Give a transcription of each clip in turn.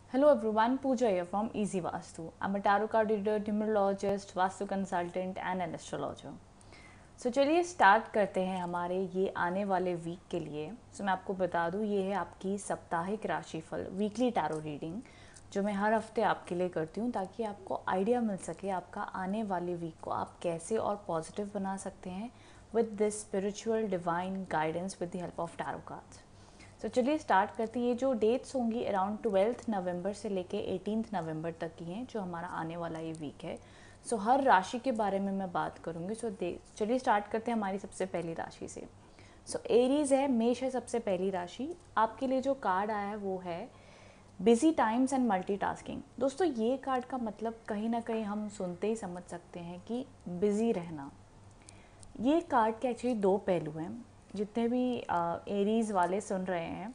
Hello everyone, Pooja here from Easy Vastu. I'm a tarot card reader, numerologist, vastu consultant and an astrologer. So चलिए start करते हैं हमारे ये आने वाले वीक के लिए। मैं आपको बता दूँ ये है आपकी साप्ताहिक राशिफल वीकली टैरो रीडिंग जो मैं हर हफ्ते आपके लिए करती हूँ ताकि आपको आइडिया मिल सके आपका आने वाले वीक को आप कैसे और पॉजिटिव बना सकते हैं with this spiritual divine guidance with the help of tarot cards. तो चलिए स्टार्ट करते हैं। ये जो डेट्स होंगी अराउंड 12 नवंबर से लेके 18 नवंबर तक की हैं जो हमारा आने वाला ये वीक है। हर राशि के बारे में मैं बात करूँगी। चलिए स्टार्ट करते हैं हमारी सबसे पहली राशि से। एरीज है, मेष है सबसे पहली राशि। आपके लिए जो कार्ड आया है वो है बिजी टाइम्स एंड मल्टीटास्किंग। दोस्तों ये कार्ड का मतलब कहीं ना कहीं हम सुनते ही समझ सकते हैं कि बिजी रहना। ये कार्ड के एक्चुअली दो पहलू हैं। जितने भी एरीज वाले सुन रहे हैं,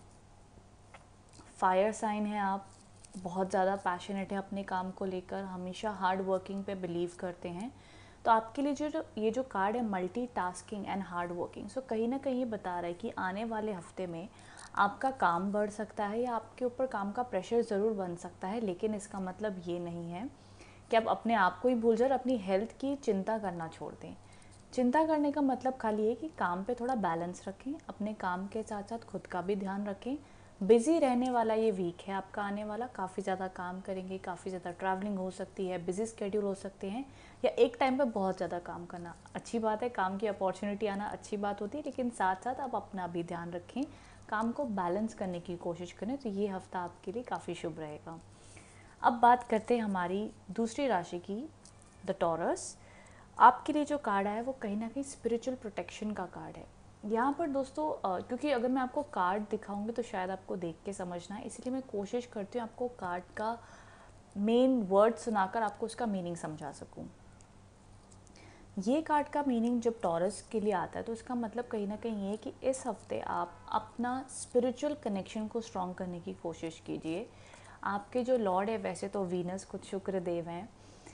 फायर साइन है आप, बहुत ज़्यादा पैशनेट है अपने काम को लेकर, हमेशा हार्ड वर्किंग पे बिलीव करते हैं, तो आपके लिए जो ये जो कार्ड है multi tasking and hard working, कहीं ना कहीं बता रहा है कि आने वाले हफ्ते में आपका काम बढ़ सकता है या आपके ऊपर काम का प्रेशर ज़रूर बन सकता है। लेकिन इसका मतलब ये नहीं है कि आप अपने आप को ही भूल जाए और अपनी हेल्थ की चिंता करना छोड़ दें। चिंता करने का मतलब खाली है कि काम पे थोड़ा बैलेंस रखें, अपने काम के साथ साथ खुद का भी ध्यान रखें। बिज़ी रहने वाला ये वीक है आपका आने वाला, काफ़ी ज़्यादा काम करेंगे, काफ़ी ज़्यादा ट्रैवलिंग हो सकती है, बिज़ी स्केड्यूल हो सकते हैं, या एक टाइम पे बहुत ज़्यादा काम करना अच्छी बात है, काम की अपॉर्चुनिटी आना अच्छी बात होती है, लेकिन साथ साथ आप अपना भी ध्यान रखें, काम को बैलेंस करने की कोशिश करें, तो ये हफ्ता आपके लिए काफ़ी शुभ रहेगा। अब बात करते हैं हमारी दूसरी राशि की, द टॉरस। आपके लिए जो कार्ड आया है वो कहीं ना कहीं स्पिरिचुअल प्रोटेक्शन का कार्ड है। यहाँ पर दोस्तों क्योंकि अगर मैं आपको कार्ड दिखाऊंगी तो शायद आपको देख के समझना है, इसलिए मैं कोशिश करती हूँ आपको कार्ड का मेन वर्ड सुनाकर आपको उसका मीनिंग समझा सकूँ। ये कार्ड का मीनिंग जब टॉरस के लिए आता है तो इसका मतलब कहीं ना कहीं ये है कि इस हफ्ते आप अपना स्पिरिचुअल कनेक्शन को स्ट्रॉन्ग करने की कोशिश कीजिए। आपके जो लॉर्ड है वैसे तो वीनस, कुछ शुक्र देव हैं।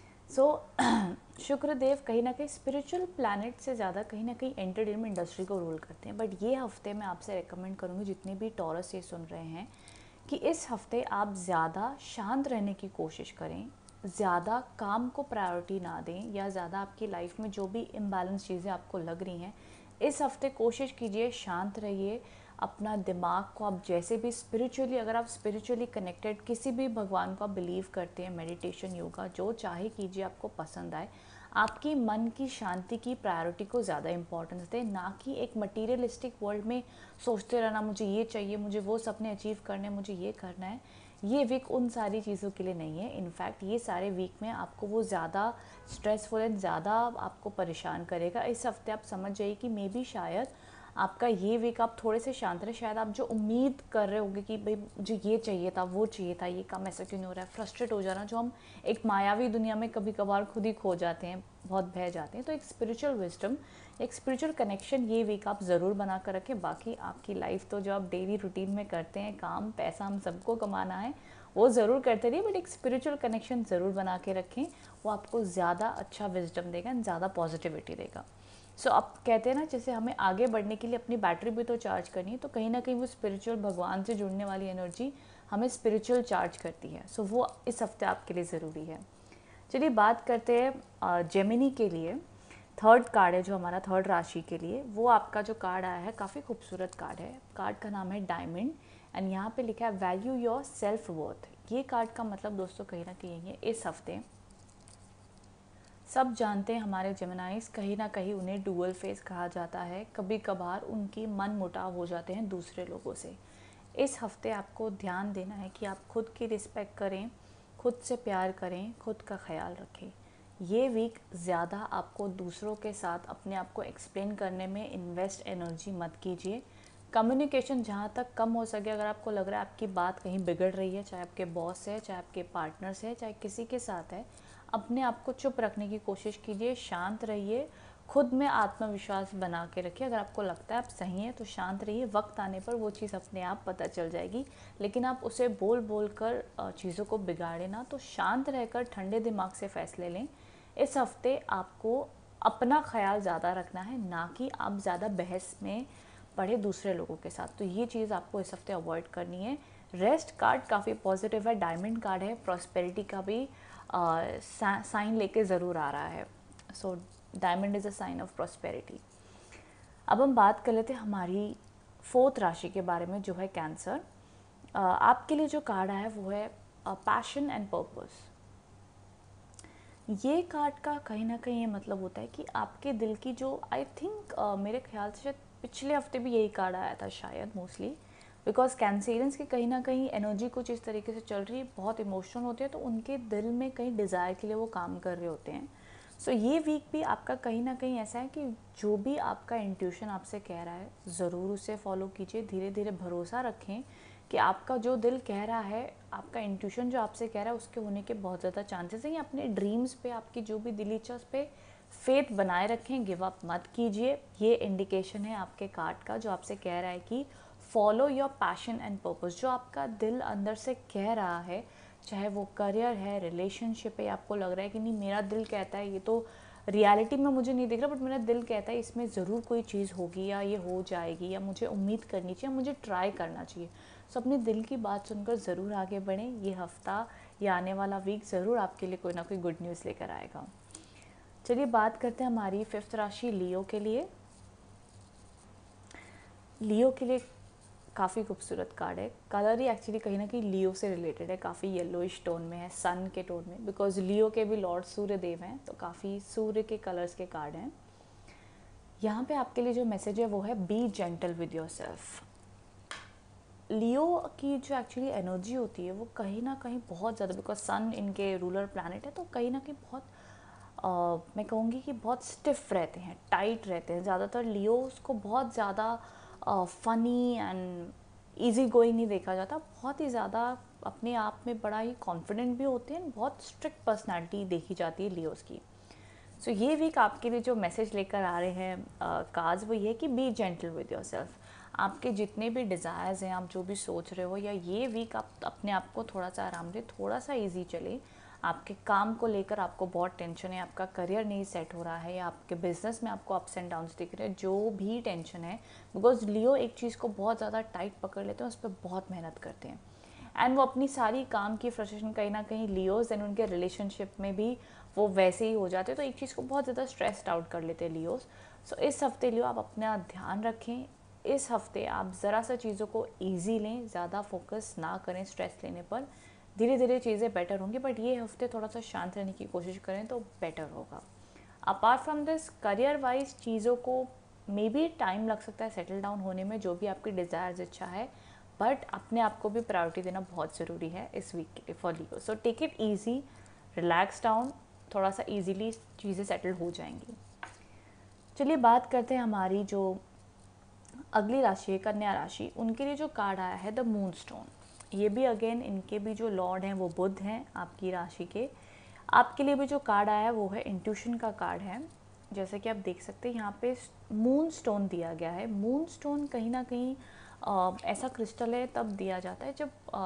शुक्र देव कहीं ना कहीं स्पिरिचुअल प्लैनेट से ज़्यादा कहीं ना कहीं एंटरटेनमेंट इंडस्ट्री को रूल करते हैं। बट ये हफ्ते मैं आपसे रेकमेंड करूँगी, जितने भी टॉरस ये सुन रहे हैं, कि इस हफ्ते आप ज़्यादा शांत रहने की कोशिश करें, ज़्यादा काम को प्रायोरिटी ना दें, या ज़्यादा आपकी लाइफ में जो भी इम्बैलेंस चीज़ें आपको लग रही हैं, इस हफ्ते कोशिश कीजिए शांत रहिए। अपना दिमाग को आप जैसे भी स्पिरिचुअली, अगर आप स्पिरिचुअली कनेक्टेड किसी भी भगवान को आप बिलीव करते हैं, मेडिटेशन, योगा, जो चाहे कीजिए, आपको पसंद आए, आपकी मन की शांति की प्रायोरिटी को ज़्यादा इंपॉर्टेंस दें, ना कि एक मटीरियलिस्टिक वर्ल्ड में सोचते रहना मुझे ये चाहिए, मुझे वो सपने अचीव करने, मुझे ये करना है। ये वीक उन सारी चीज़ों के लिए नहीं है। इनफैक्ट ये सारे वीक में आपको वो ज़्यादा स्ट्रेसफुल एंड ज़्यादा आपको परेशान करेगा। इस हफ्ते आप समझ जाइए कि मे बी शायद आपका ये वीक आप थोड़े से शांत रहे। शायद आप जो उम्मीद कर रहे होंगे कि भाई मुझे ये चाहिए था, वो चाहिए था, ये काम ऐसा क्यों नहीं हो रहा है, फ्रस्ट्रेट हो जाना, जो हम एक मायावी दुनिया में कभी कभार खुद ही खो जाते हैं, बहुत बह जाते हैं। तो एक स्पिरिचुअल विजडम, एक स्पिरिचुअल कनेक्शन ये वीक आप ज़रूर बना कर रखें। बाकी आपकी लाइफ तो जो आप डेली रूटीन में करते हैं, काम पैसा हम सबको कमाना है, वो ज़रूर करते रहिए, बट एक स्पिरिचुअल कनेक्शन ज़रूर बना के रखें। वो आपको ज़्यादा अच्छा विजडम देगा, ज़्यादा पॉजिटिविटी देगा। अब कहते हैं ना, जैसे हमें आगे बढ़ने के लिए अपनी बैटरी भी तो चार्ज करनी है, तो कहीं ना कहीं वो स्पिरिचुअल भगवान से जुड़ने वाली एनर्जी हमें स्पिरिचुअल चार्ज करती है। वो इस हफ्ते आपके लिए ज़रूरी है। चलिए बात करते हैं जेमिनी के लिए। थर्ड कार्ड है जो हमारा थर्ड राशि के लिए, वो आपका जो कार्ड आया है काफ़ी खूबसूरत कार्ड है। कार्ड का नाम है डायमंड एंड यहाँ पे लिखा है वैल्यू योर सेल्फ वर्थ। ये कार्ड का मतलब दोस्तों कहीं ना कहीं है इस हफ्ते सब जानते हैं हमारे जेमिनाइज कहीं ना कहीं उन्हें डुअल फेस कहा जाता है। कभी कभार उनकी मन मुटाव हो जाते हैं दूसरे लोगों से। इस हफ्ते आपको ध्यान देना है कि आप खुद की रिस्पेक्ट करें, खुद से प्यार करें, खुद का ख्याल रखें। ये वीक ज़्यादा आपको दूसरों के साथ अपने आप को एक्सप्लेन करने में इन्वेस्ट एनर्जी मत कीजिए। कम्युनिकेशन जहाँ तक कम हो सके, अगर आपको लग रहा है आपकी बात कहीं बिगड़ रही है, चाहे आपके बॉस से है, चाहे आपके पार्टनर से है, चाहे किसी के साथ है, अपने आप को चुप रखने की कोशिश कीजिए, शांत रहिए, खुद में आत्मविश्वास बना के रखिए। अगर आपको लगता है आप सही हैं तो शांत रहिए, वक्त आने पर वो चीज़ अपने आप पता चल जाएगी। लेकिन आप उसे बोल बोल कर चीज़ों को बिगाड़े ना, तो शांत रहकर ठंडे दिमाग से फैसले लें। इस हफ्ते आपको अपना ख्याल ज़्यादा रखना है, ना कि आप ज़्यादा बहस में पड़े दूसरे लोगों के साथ। तो ये चीज़ आपको इस हफ्ते अवॉइड करनी है। रेस्ट कार्ड काफ़ी पॉजिटिव है, डायमंड कार्ड है, प्रॉस्पेरिटी का भी साइन लेके ज़रूर आ रहा है। So diamond is a sign of prosperity. अब हम बात कर लेते हैं हमारी 4th राशि के बारे में, जो है कैंसर। आपके लिए जो कार्ड आया है वो है पैशन एंड पर्पस। ये कार्ड का कहीं ना कहीं ये मतलब होता है कि आपके दिल की जो, आई थिंक मेरे ख्याल से शायद पिछले हफ्ते भी यही कार्ड आया था शायद, मोस्टली बिकॉज कैंसेरियंस की कहीं ना कहीं एनर्जी कुछ इस तरीके से चल रही है, बहुत इमोशनल होते हैं, तो उनके दिल में कहीं डिज़ायर के लिए वो काम कर रहे होते हैं। सो ये वीक भी आपका कहीं ना कहीं ऐसा है कि जो भी आपका इंट्यूशन आपसे कह रहा है ज़रूर उसे फॉलो कीजिए, धीरे धीरे भरोसा रखें कि आपका जो दिल कह रहा है, आपका इंट्यूशन जो आपसे कह रहा है उसके होने के बहुत ज़्यादा चांसेस हैं। अपने ड्रीम्स पे, आपकी जो भी दिली इच्छा उस पर फेथ बनाए रखें, गिव अप मत कीजिए। ये इंडिकेशन है आपके कार्ड का जो आपसे कह रहा है कि follow your passion and purpose. जो आपका दिल अंदर से कह रहा है, चाहे वो करियर है, रिलेशनशिप है, आपको लग रहा है कि नहीं मेरा दिल कहता है, ये तो रियलिटी में मुझे नहीं दिख रहा बट मेरा दिल कहता है इसमें ज़रूर कोई चीज़ होगी या ये हो जाएगी या मुझे उम्मीद करनी चाहिए, मुझे ट्राई करना चाहिए। सो अपने दिल की बात सुनकर ज़रूर आगे बढ़ें। ये हफ्ता या आने वाला वीक ज़रूर आपके लिए कोई ना कोई गुड न्यूज़ लेकर आएगा। चलिए बात करते हैं हमारी 5th राशि लियो के लिए। लियो के लिए काफ़ी खूबसूरत कार्ड है। कलर ही एक्चुअली कहीं ना कहीं लियो से रिलेटेड है, काफ़ी येलोइश टोन में है, सन के टोन में, बिकॉज लियो के भी लॉर्ड सूर्य देव हैं, तो काफ़ी सूर्य के कलर्स के कार्ड हैं। यहाँ पे आपके लिए जो मैसेज है वो है be gentle with your self. Leo की जो एक्चुअली एनर्जी होती है वो कहीं ना कहीं बहुत ज़्यादा, बिकॉज सन इनके रूलर प्लैनेट है, तो कहीं ना कहीं बहुत मैं कहूँगी कि बहुत स्टिफ रहते हैं, टाइट रहते हैं। ज़्यादातर लियोस को बहुत ज़्यादा फ़नी एंड इजी गोइंग नहीं देखा जाता, बहुत ही ज़्यादा अपने आप में बड़ा ही कॉन्फिडेंट भी होते हैं, बहुत स्ट्रिक्ट पर्सनालिटी देखी जाती है लियोस की। सो ये वीक आपके लिए जो मैसेज लेकर आ रहे हैं कार्ड्स वो ये कि be gentle with your self. आपके जितने भी डिज़ायर्स हैं, आप जो भी सोच रहे हो, या ये वीक आप अपने आप को थोड़ा सा आराम दें, थोड़ा सा इजी चले। आपके काम को लेकर आपको बहुत टेंशन है, आपका करियर नहीं सेट हो रहा है, या आपके बिजनेस में आपको अप्स एंड डाउन्स दिख रहे हैं, जो भी टेंशन है, बिकॉज लियो एक चीज़ को बहुत ज़्यादा टाइट पकड़ लेते हैं, उस पर बहुत मेहनत करते हैं, एंड वो अपनी सारी काम की फ्रस्ट्रेशन कहीं ना कहीं लियोज एंड उनके रिलेशनशिप में भी वो वैसे ही हो जाते हैं, तो एक चीज़ को बहुत ज़्यादा स्ट्रेस्ड आउट कर लेते हैं लियोज। सो इस हफ्ते लियो आप अपना ध्यान रखें। इस हफ्ते आप ज़रा सा चीज़ों को ईजी लें, ज़्यादा फोकस ना करें स्ट्रेस लेने पर, धीरे धीरे चीज़ें बेटर होंगी, बट ये हफ्ते थोड़ा सा शांत रहने की कोशिश करें तो बेटर होगा। Apart from this, career wise चीज़ों को मे बी टाइम लग सकता है सेटल डाउन होने में, जो भी आपकी डिज़ायर्स इच्छा है, बट अपने आप को भी प्रायोरिटी देना बहुत ज़रूरी है इस वीक के लिए for Leo. So take it easy, relax down, थोड़ा सा ईजीली चीज़ें सेटल हो जाएंगी। चलिए बात करते हैं हमारी जो अगली राशि है, कन्या राशि। उनके लिए जो कार्ड आया है द मून स्टोन। ये भी अगेन इनके भी जो लॉर्ड हैं वो बुध हैं आपकी राशि के। आपके लिए भी जो कार्ड आया है वो है इंट्यूशन का कार्ड है। जैसे कि आप देख सकते हैं यहाँ पे मून स्टोन दिया गया है। मून स्टोन कहीं ना कहीं ऐसा क्रिस्टल है तब दिया जाता है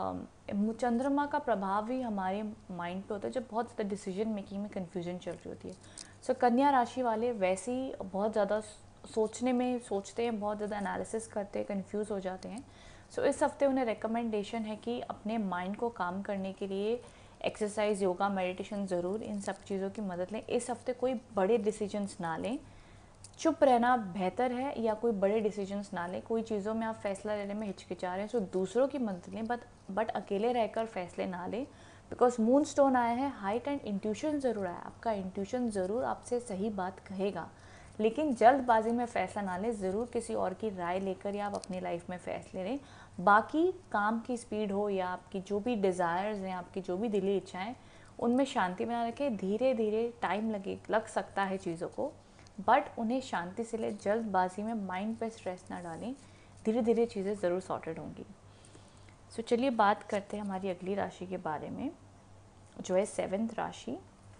जब चंद्रमा का प्रभाव ही हमारे माइंड पे होता है, जब बहुत ज़्यादा डिसीजन मेकिंग में कन्फ्यूजन चल रही होती है। सो कन्या राशि वाले वैसे ही बहुत ज़्यादा सोचने में सोचते हैं, बहुत ज़्यादा एनालिसिस करते हैं, कंफ्यूज हो जाते हैं। सो इस हफ्ते उन्हें रिकमेंडेशन है कि अपने माइंड को काम करने के लिए एक्सरसाइज, योगा, मेडिटेशन ज़रूर, इन सब चीज़ों की मदद लें। इस हफ्ते कोई बड़े डिसीजंस ना लें, चुप रहना बेहतर है, या कोई बड़े डिसीजंस ना लें। कोई चीज़ों में आप फैसला लेने में हिचकिचा रहे हैं, सो दूसरों की मदद लें, बट अकेले रहकर फैसले ना लें, बिकॉज मून स्टोन आया है, हाइट एंड इंट्यूशन ज़रूर आया। आपका इंट्यूशन ज़रूर आपसे सही बात कहेगा, लेकिन जल्दबाजी में फ़ैसला ना लें, ज़रूर किसी और की राय लेकर या आप अपनी लाइफ में फ़ैसले लें। बाकी काम की स्पीड हो या आपकी जो भी डिज़ायर्स हैं, आपकी जो भी दिली इच्छाएं, उनमें शांति बना रखें। धीरे धीरे टाइम लग सकता है चीज़ों को, बट उन्हें शांति से ले, जल्दबाजी में माइंड पे स्ट्रेस ना डालें, धीरे धीरे चीज़ें ज़रूर सॉर्टेड होंगी। सो चलिए बात करते हैं हमारी अगली राशि के बारे में, जो है 7th राशि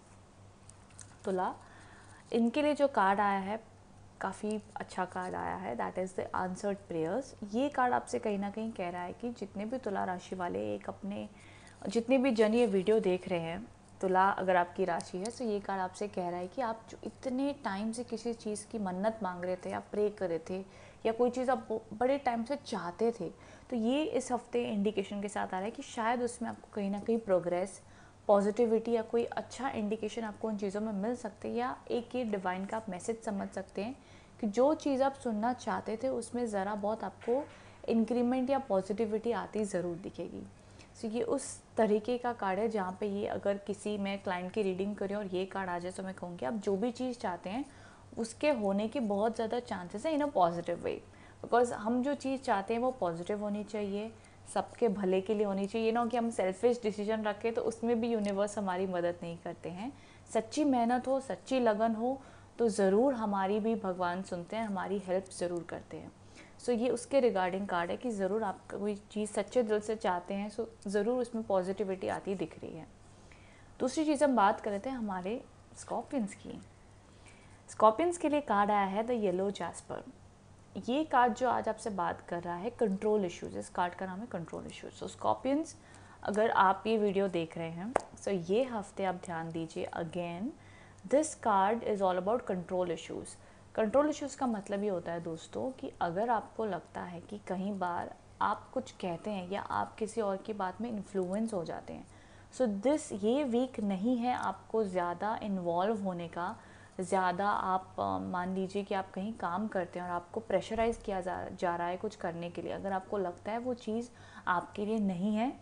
तुला। इनके लिए जो कार्ड आया है काफ़ी अच्छा कार्ड आया है, that is the answered prayers. ये कार्ड आपसे कहीं ना कहीं कह रहा है कि जितने भी तुला राशि वाले एक अपने, जितने भी जन ये वीडियो देख रहे हैं, तुला अगर आपकी राशि है, तो ये कार्ड आपसे कह रहा है कि आप जो इतने टाइम से किसी चीज़ की मन्नत मांग रहे थे, आप प्रे कर रहे थे या कोई चीज़ आप बड़े टाइम से चाहते थे, तो ये इस हफ्ते इंडिकेशन के साथ आ रहा है कि शायद उसमें आपको कहीं ना कहीं प्रोग्रेस, पॉजिटिविटी या कोई अच्छा इंडिकेशन आपको उन चीज़ों में मिल सकते हैं, या एक ये डिवाइन का आप मैसेज समझ सकते हैं कि जो चीज़ आप सुनना चाहते थे उसमें ज़रा बहुत आपको इंक्रीमेंट या पॉजिटिविटी आती ज़रूर दिखेगी। सो ये उस तरीके का कार्ड है जहाँ पे ये, अगर किसी मैं क्लाइंट की रीडिंग करें और ये कार्ड आ जाए तो मैं कहूँगी आप जो भी चीज़ चाहते हैं उसके होने के बहुत ज़्यादा चांसेस है इन अ पॉजिटिव वे, बिकॉज हम जो चीज़ चाहते हैं वो पॉजिटिव होनी चाहिए, सबके भले के लिए होनी चाहिए, ना कि हम सेल्फिश डिसीजन रखें तो उसमें भी यूनिवर्स हमारी मदद नहीं करते हैं। सच्ची मेहनत हो, सच्ची लगन हो तो ज़रूर हमारी भी भगवान सुनते हैं, हमारी हेल्प ज़रूर करते हैं। सो ये उसके रिगार्डिंग कार्ड है कि ज़रूर आप कोई चीज़ सच्चे दिल से चाहते हैं, सो ज़रूर उसमें पॉजिटिविटी आती दिख रही है। दूसरी चीज़ हम बात कर रहे थे हमारे स्कॉर्पियंस की। स्कॉर्पियंस के लिए कार्ड आया है द येलो जैस्पर। ये कार्ड जो आज आपसे बात कर रहा है कंट्रोल इश्यूज, इस कार्ड का नाम है कंट्रोल इश्यूज। सो स्कॉर्पियंस, अगर आप ये वीडियो देख रहे हैं सो ये हफ्ते आप ध्यान दीजिए, again this card is all about control issues. Control issues का मतलब ये होता है दोस्तों कि अगर आपको लगता है कि कई बार आप कुछ कहते हैं या आप किसी और की बात में इन्फ्लुएंस हो जाते हैं, सो दिस ये वीक नहीं है आपको ज़्यादा इन्वॉल्व होने का। ज़्यादा आप मान लीजिए कि आप कहीं काम करते हैं और आपको प्रेशराइज़ किया जा रहा है कुछ करने के लिए, अगर आपको लगता है वो चीज़ आपके लिए नहीं है,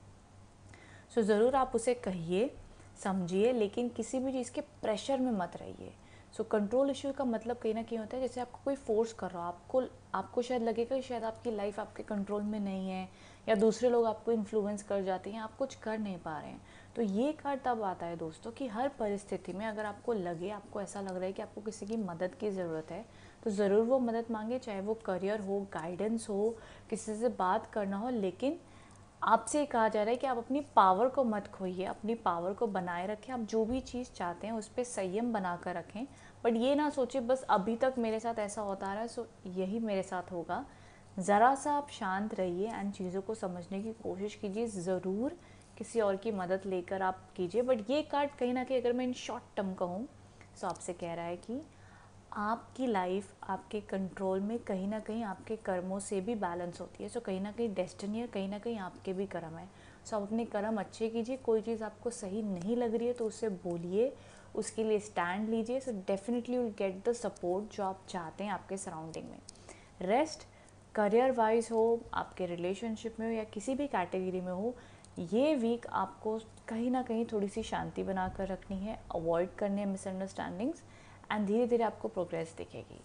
सो ज़रूर आप उसे कहिए, समझिए, लेकिन किसी भी चीज़ के प्रेशर में मत रहिए। सो कंट्रोल इशू का मतलब कहीं ना कहीं होता है जैसे आपको कोई फोर्स कर रहा हो, आपको शायद लगेगा कि शायद आपकी लाइफ आपके कंट्रोल में नहीं है, या दूसरे लोग आपको इन्फ्लुएंस कर जाते हैं, आप कुछ कर नहीं पा रहे हैं। तो ये कार्ड तब आता है दोस्तों कि हर परिस्थिति में अगर आपको लगे, आपको ऐसा लग रहा है कि आपको किसी की मदद की ज़रूरत है, तो ज़रूर वो मदद मांगे, चाहे वो करियर हो, गाइडेंस हो, किसी से बात करना हो, लेकिन आपसे कहा जा रहा है कि आप अपनी पावर को मत खोइए, अपनी पावर को बनाए रखें। आप जो भी चीज़ चाहते हैं उस पर संयम बना कर रखें, बट ये ना सोचे बस अभी तक मेरे साथ ऐसा होता रहा है सो यही मेरे साथ होगा। ज़रा सा आप शांत रहिए एंड चीज़ों को समझने की कोशिश कीजिए, ज़रूर किसी और की मदद लेकर आप कीजिए। बट ये कार्ड कहीं ना कहीं, अगर मैं इन शॉर्ट टर्म कहूँ, सो आपसे कह रहा है कि आपकी लाइफ आपके कंट्रोल में कहीं ना कहीं आपके कर्मों से भी बैलेंस होती है। सो कहीं ना कहीं डेस्टिनी है, कहीं ना कहीं आपके भी कर्म है। सो आप अपने कर्म अच्छे कीजिए, कोई चीज़ आपको सही नहीं लग रही है तो उससे बोलिए, उसके लिए स्टैंड लीजिए। So definitely will get the support जो आप चाहते हैं आपके सराउंडिंग में। रेस्ट करियर वाइज हो, आपके रिलेशनशिप में हो, या किसी भी कैटेगरी में हो, ये वीक आपको कहीं ना कहीं थोड़ी सी शांति बना कर रखनी है, अवॉइड करने हैं मिसअंडरस्टैंडिंग्स, एंड धीरे धीरे आपको प्रोग्रेस दिखेगी।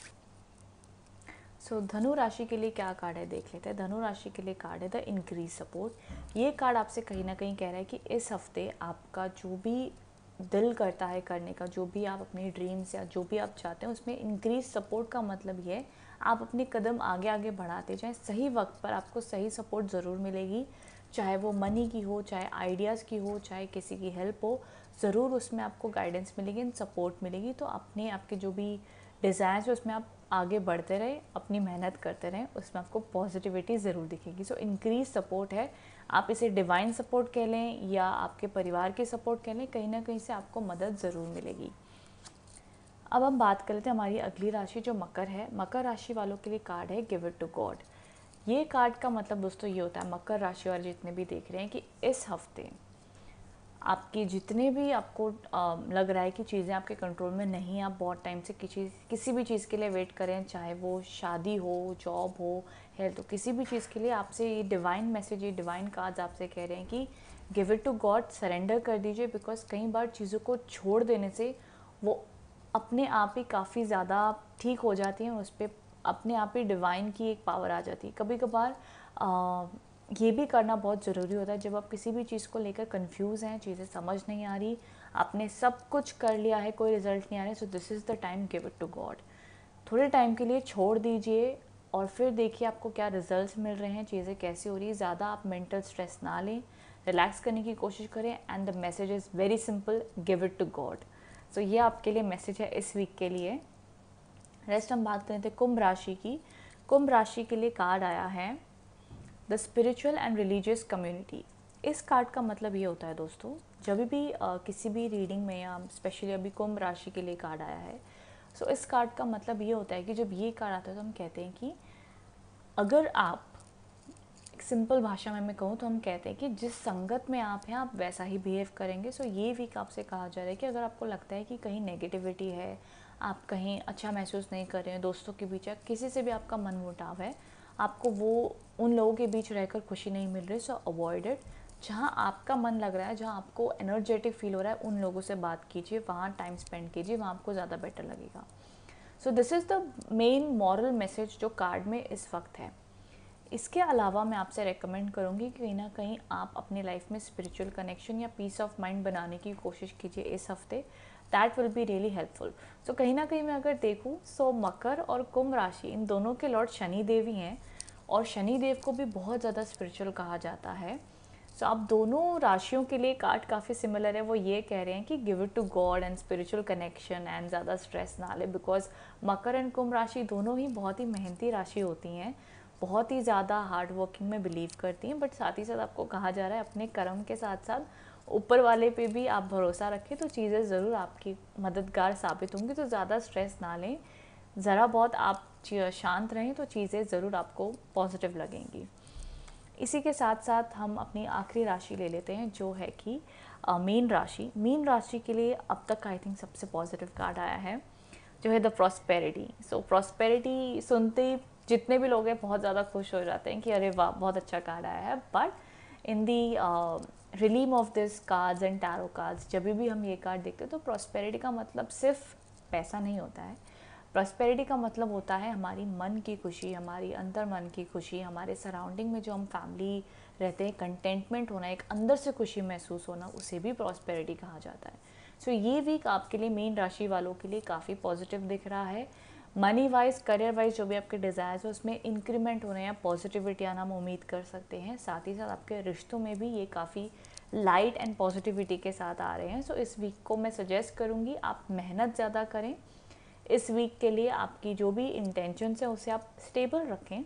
सो धनु राशि के लिए क्या कार्ड है देख लेते हैं। धनु राशि के लिए कार्ड है द इंक्रीज सपोर्ट। ये कार्ड आपसे कहीं ना कहीं कह रहा है कि इस हफ्ते आपका जो भी दिल करता है करने का, जो भी आप अपने ड्रीम्स या जो भी आप चाहते हैं उसमें इंक्रीज सपोर्ट का मतलब ये है आप अपने कदम आगे आगे बढ़ाते जाएं। सही वक्त पर आपको सही सपोर्ट ज़रूर मिलेगी, चाहे वो मनी की हो, चाहे आइडियाज़ की हो, चाहे किसी की हेल्प हो, ज़रूर उसमें आपको गाइडेंस मिलेगी, सपोर्ट मिलेगी। तो अपने आपके जो भी डिज़ायर्स है उसमें आप आगे बढ़ते रहे, अपनी मेहनत करते रहें, उसमें आपको पॉजिटिविटी ज़रूर दिखेगी। सो इंक्रीज सपोर्ट है, आप इसे डिवाइन सपोर्ट कह लें या आपके परिवार की सपोर्ट कह लें, कहीं ना कहीं से आपको मदद ज़रूर मिलेगी। अब हम बात कर लेते हैं हमारी अगली राशि जो मकर है। मकर राशि वालों के लिए कार्ड है गिव इट टू गॉड। ये कार्ड का मतलब दोस्तों ये होता है, मकर राशि वाले जितने भी देख रहे हैं, कि इस हफ्ते आपकी जितने भी आपको लग रहा है कि चीज़ें आपके कंट्रोल में नहीं, आप बहुत टाइम से किसी भी चीज़ के लिए वेट करें, चाहे वो शादी हो, जॉब हो, हेल्थ हो, किसी भी चीज़ के लिए आपसे ये डिवाइन मैसेज, ये डिवाइन कार्ड्स आपसे कह रहे हैं कि give it to God, surrender कर दीजिए। बिकॉज कई बार चीज़ों को छोड़ देने से वो अपने आप ही काफ़ी ज़्यादा ठीक हो जाती हैं, उस पर अपने आप ही डिवाइन की एक पावर आ जाती है। कभी कभार ये भी करना बहुत ज़रूरी होता है जब आप किसी भी चीज़ को लेकर कंफ्यूज हैं, चीज़ें समझ नहीं आ रही, आपने सब कुछ कर लिया है, कोई रिजल्ट नहीं आ रहा है, so this is the time give it to God. थोड़े टाइम के लिए छोड़ दीजिए और फिर देखिए आपको क्या रिजल्ट्स मिल रहे हैं, चीज़ें कैसी हो रही है। ज़्यादा आप मेंटल स्ट्रेस ना लें, रिलैक्स करने की कोशिश करें, and the message is very simple, give it to God. So ये आपके लिए मैसेज है इस वीक के लिए। रेस्ट हम बात करें थे कुंभ राशि की। कुंभ राशि के लिए कार्ड आया है the spiritual and religious community. इस कार्ड का मतलब ये होता है दोस्तों, जब भी किसी भी रीडिंग में, या स्पेशली अभी कुंभ राशि के लिए कार्ड आया है, सो इस कार्ड का मतलब ये होता है कि जब ये कार्ड आता है तो हम कहते हैं कि अगर आप, एक सिंपल भाषा में मैं कहूँ तो हम कहते हैं कि जिस संगत में आप हैं आप वैसा ही बिहेव करेंगे। सो ये वीक आपसे कहा जा रहा है कि अगर आपको लगता है कि कहीं नेगेटिविटी है, आप कहीं अच्छा महसूस नहीं कर रहे हैं, दोस्तों के बीच किसी से भी आपका मन मुटाव है, आपको वो उन लोगों के बीच रहकर खुशी नहीं मिल रही, सो अवॉइड इट। जहाँ आपका मन लग रहा है, जहाँ आपको एनर्जेटिक फील हो रहा है, उन लोगों से बात कीजिए, वहाँ टाइम स्पेंड कीजिए, वहाँ आपको ज़्यादा बेटर लगेगा। So this is the main moral message जो कार्ड में इस वक्त है। इसके अलावा मैं आपसे रेकमेंड करूँगी कि कहीं ना कहीं आप अपनी लाइफ में स्पिरिचुअल कनेक्शन या पीस ऑफ माइंड बनाने की कोशिश कीजिए इस हफ्ते। That will be really helpful. So कहीं ना कहीं मैं अगर देखूँ, सो मकर और कुंभ राशि, इन दोनों के लॉर्ड शनि देव ही हैं, और शनि देव को भी बहुत ज़्यादा स्पिरिचुअल कहा जाता है। सो आप दोनों राशियों के लिए कार्ड काफ़ी सिमिलर है। वो ये कह रहे हैं कि give it to God and spiritual connection, and ज़्यादा स्ट्रेस ना ले, बिकॉज मकर एंड कुंभ राशि दोनों ही बहुत ही मेहनती राशि होती हैं, बहुत ही ज़्यादा हार्ड वर्किंग में बिलीव करती हैं। बट साथ ही साथ आपको कहा जा रहा है अपने कर्म के साथ साथ ऊपर वाले पे भी आप भरोसा रखें, तो चीज़ें ज़रूर आपकी मददगार साबित होंगी। तो ज़्यादा स्ट्रेस ना लें, ज़रा बहुत आप शांत रहें, तो चीज़ें ज़रूर आपको पॉजिटिव लगेंगी। इसी के साथ साथ हम अपनी आखिरी राशि ले लेते हैं, जो है कि मीन राशि। मीन राशि के लिए अब तक आई थिंक सबसे पॉजिटिव कार्ड आया है, जो है द प्रॉस्पेरिटी। सो प्रॉस्पेरिटी सुनते ही जितने भी लोग हैं बहुत ज़्यादा खुश हो जाते हैं कि अरे वाह बहुत अच्छा कार्ड आया है। But in the realm of this cards and tarot cards, जब भी हम ये कार्ड देखते हैं तो प्रॉस्पेरिटी का मतलब सिर्फ पैसा नहीं होता है। प्रॉस्पेरिटी का मतलब होता है हमारी मन की खुशी, हमारी अंतर मन की खुशी, हमारे सराउंडिंग में जो हम फैमिली रहते हैं, कंटेंटमेंट होना, एक अंदर से खुशी महसूस होना, उसे भी प्रॉस्पेरिटी कहा जाता है। सो ये वीक आपके लिए मीन राशि वालों के लिए काफ़ी पॉजिटिव दिख रहा है। मनी वाइज, करियर वाइज, जो भी आपके डिज़ायर्स है उसमें इंक्रीमेंट होने या पॉजिटिविटी आना हम उम्मीद कर सकते हैं। साथ ही साथ आपके रिश्तों में भी ये काफ़ी लाइट एंड पॉजिटिविटी के साथ आ रहे हैं। सो इस वीक को मैं सजेस्ट करूँगी आप मेहनत ज़्यादा करें। इस वीक के लिए आपकी जो भी इंटेंशंस है उसे आप स्टेबल रखें,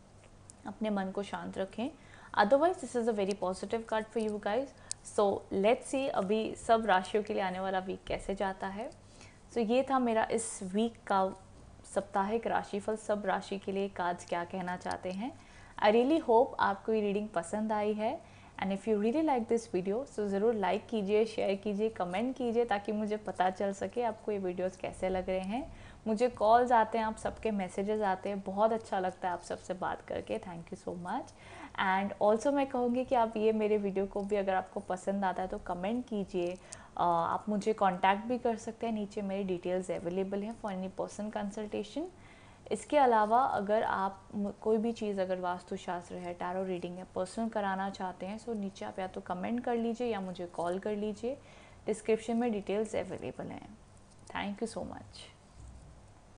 अपने मन को शांत रखें। Otherwise this is a very positive card for you guys. So let's see अभी सब राशियों के लिए आने वाला वीक कैसे जाता है। सो ये था मेरा इस वीक का साप्ताहिक राशिफल। सब राशि के लिए कार्ड्स क्या कहना चाहते हैं। आई रियली होप आपको ये रीडिंग पसंद आई है, and if you really like this video so ज़रूर लाइक कीजिए, शेयर कीजिए, कमेंट कीजिए, ताकि मुझे पता चल सके आपको ये वीडियोस कैसे लग रहे हैं। मुझे कॉल्स आते हैं, आप सबके मैसेजेस आते हैं, बहुत अच्छा लगता है आप सबसे बात करके। Thank you so much. And also मैं कहूँगी कि आप ये मेरे वीडियो को भी अगर आपको पसंद आता है तो कमेंट कीजिए। आप मुझे कांटेक्ट भी कर सकते हैं, नीचे मेरी डिटेल्स अवेलेबल हैं फॉर एनी पर्सन कंसल्टेशन। इसके अलावा अगर आप कोई भी चीज़, अगर वास्तुशास्त्र है, टैरो रीडिंग है, पर्सनल कराना चाहते हैं, सो नीचे आप या तो कमेंट कर लीजिए या मुझे कॉल कर लीजिए। डिस्क्रिप्शन में डिटेल्स अवेलेबल हैं। Thank you so much.